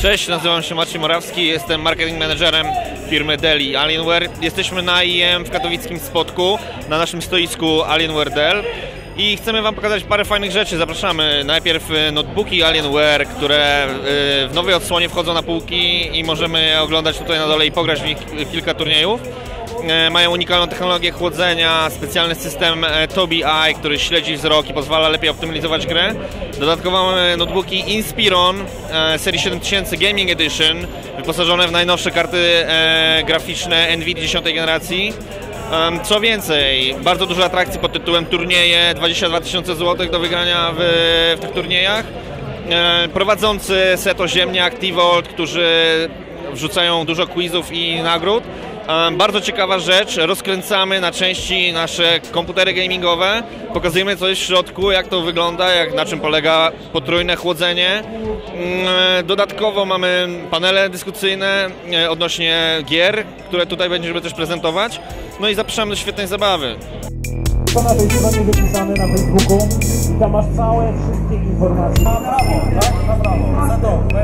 Cześć, nazywam się Maciej Morawski, jestem marketing managerem firmy Dell i Alienware. Jesteśmy na IEM w katowickim Spodku, na naszym stoisku Alienware Dell i chcemy Wam pokazać parę fajnych rzeczy. Zapraszamy najpierw notebooki Alienware, które w nowej odsłonie wchodzą na półki i możemy je oglądać tutaj na dole i pograć w nich kilka turniejów. Mają unikalną technologię chłodzenia, specjalny system Tobii Eye, który śledzi wzrok i pozwala lepiej optymalizować grę. Dodatkowo mamy notebooki Inspiron serii 7000 Gaming Edition, wyposażone w najnowsze karty graficzne NVIDIA 10. generacji. Co więcej, bardzo dużo atrakcji pod tytułem turnieje, 22 000 złotych do wygrania w tych turniejach. Prowadzący Seto Ziemniak, T-Volt, którzy wrzucają dużo quizów i nagród. Bardzo ciekawa rzecz, rozkręcamy na części nasze komputery gamingowe, pokazujemy co jest w środku, jak to wygląda, na czym polega potrójne chłodzenie. Dodatkowo mamy panele dyskusyjne odnośnie gier, które tutaj będziemy też prezentować. No i zapraszamy do świetnej zabawy. To na tej stronie wypisane na Facebooku i tam masz całe wszystkie informacje. Na prawo, tak? Na prawo. Za to.